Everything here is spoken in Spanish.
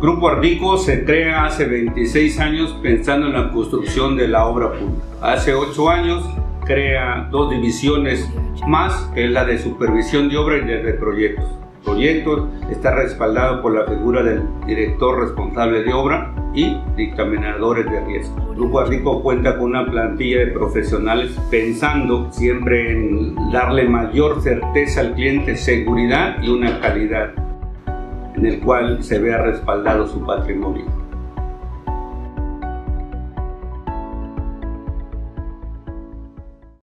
Grupo Ardico se crea hace 26 años pensando en la construcción de la obra pública. Hace 8 años crea 2 divisiones más, que es la de supervisión de obra y de proyectos. Proyectos está respaldado por la figura del director responsable de obra y dictaminadores de riesgo. Grupo Ardico cuenta con una plantilla de profesionales pensando siempre en darle mayor certeza al cliente, seguridad y una calidad en el cual se vea respaldado su patrimonio.